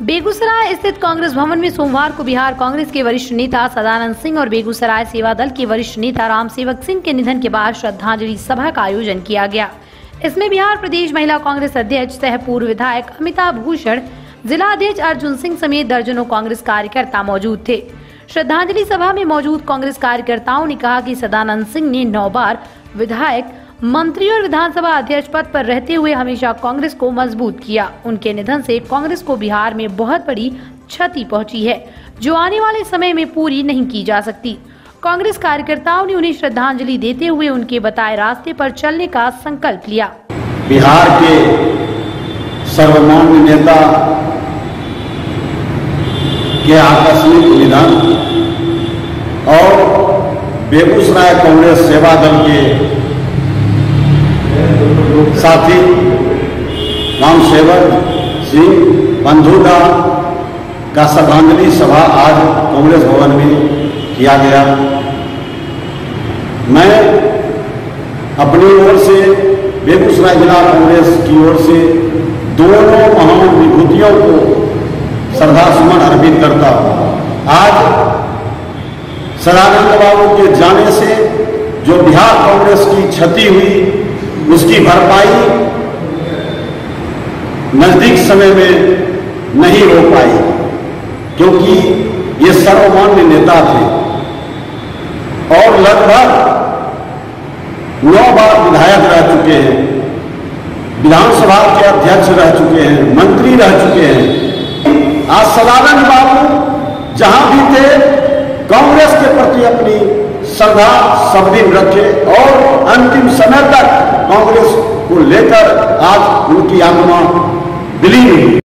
बेगूसराय स्थित कांग्रेस भवन में सोमवार को बिहार कांग्रेस के वरिष्ठ नेता सदानंद सिंह और बेगूसराय सेवा दल के वरिष्ठ नेता राम सेवक सिंह के निधन के बाद श्रद्धांजलि सभा का आयोजन किया गया। इसमें बिहार प्रदेश महिला कांग्रेस अध्यक्ष सह पूर्व विधायक अमिता भूषण, जिला अध्यक्ष अर्जुन सिंह समेत दर्जनों कांग्रेस कार्यकर्ता मौजूद थे। श्रद्धांजलि सभा में मौजूद कांग्रेस कार्यकर्ताओं ने कहा कि सदानंद सिंह ने 9 बार विधायक, मंत्री और विधानसभा अध्यक्ष पद पर रहते हुए हमेशा कांग्रेस को मजबूत किया। उनके निधन से कांग्रेस को बिहार में बहुत बड़ी क्षति पहुंची है, जो आने वाले समय में पूरी नहीं की जा सकती। कांग्रेस कार्यकर्ताओं ने उन्हें श्रद्धांजलि देते हुए उनके बताए रास्ते पर चलने का संकल्प लिया। बिहार के सर्वमान्य नेता के आकस्मिक निधन और बेगूसराय कांग्रेस सेवा दल के साथी राम सेवक सिंह बंधु का श्रद्धांजलि सभा आज कांग्रेस भवन में किया गया। मैं अपनी ओर से बेगूसराय जिला कांग्रेस की ओर से दोनों महान विभूतियों को श्रद्धासुमन अर्पित करता हूँ। आज सदानंद बाबू के जाने से जो बिहार कांग्रेस की क्षति हुई, उसकी भरपाई नजदीक समय में नहीं हो पाई, क्योंकि ये सर्वमान्य नेता थे और लगभग 9 बार विधायक रह चुके हैं, विधानसभा के अध्यक्ष रह चुके हैं, मंत्री रह चुके हैं। आज सदानंद बाबू जहां भी थे, कांग्रेस के प्रति अपनी श्रद्धा सब दिन रखे और अंतिम समय तक कांग्रेस को लेकर आज उनकी आत्मा विलीन हुई।